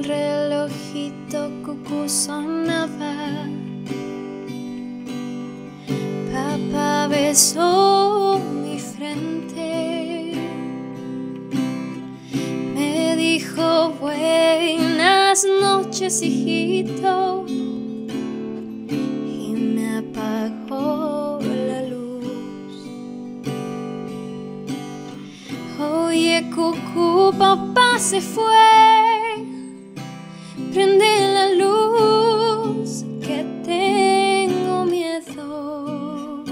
el relojito cucú sonaba. Papá besó mi frente, me dijo buenas noches, hijito, y me apagó la luz. Oye, cucú, papá se fue, prende la luz que tengo miedo.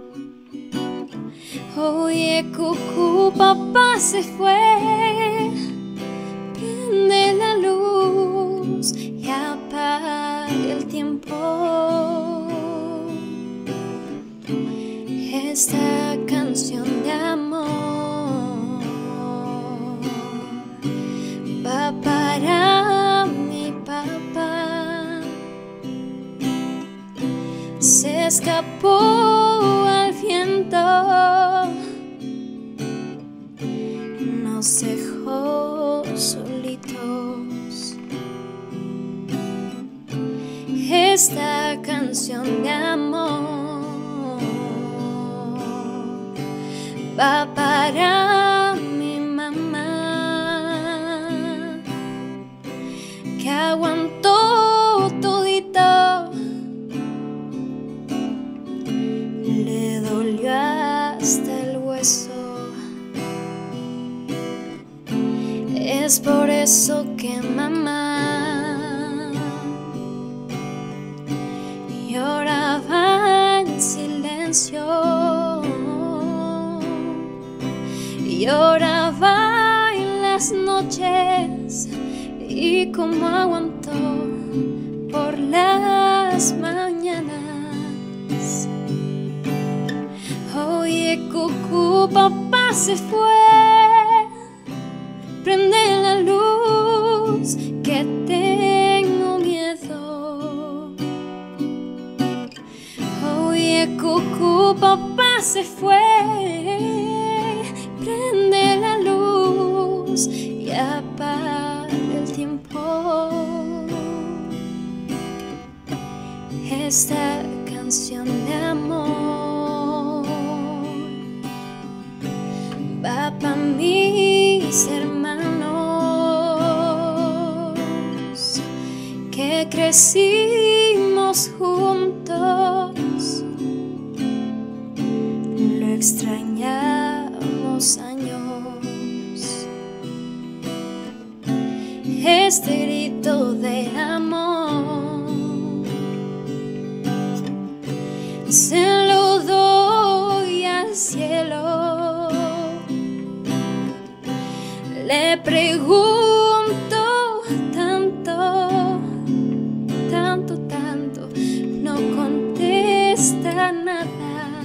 Oye, cucú, papá se fue, prende la luz y apaga el tiempo. Esta canción de amor va para mi papá. Se escapó al viento, nos dejó solitos. Esta canción de amor va para mi mamá, que aguantó todito, le dolió hasta el hueso. Es por eso que mamá lloraba en silencio, lloraba en las noches, y como aguantó por las mañanas. Oye, cucú, papá se fue, prende la luz que tengo miedo. Oye, cucú, papá se fue, prende la luz y apaga el tiempo. Esta canción de amor va para mis hermanos, que crecimos juntos, lo extrañamos años. Este grito de amor se lo doy al cielo. Le pregunto tanto, tanto, tanto, no contesta nada.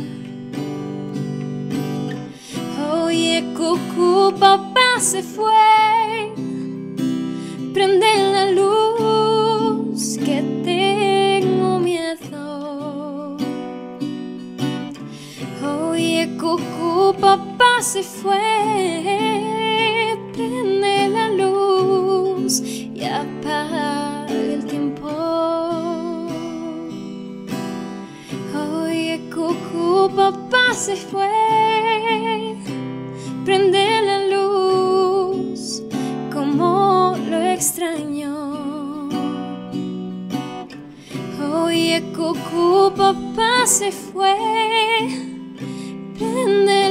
Oye, cucú, papá se fue, prende la luz que tengo miedo. Oye, cucú, papá se fue, prende la luz y apaga el tiempo. Oye, cucú, papá se fue, prende la luz, como lo extraño. Oye, cucú, papá se fue, prende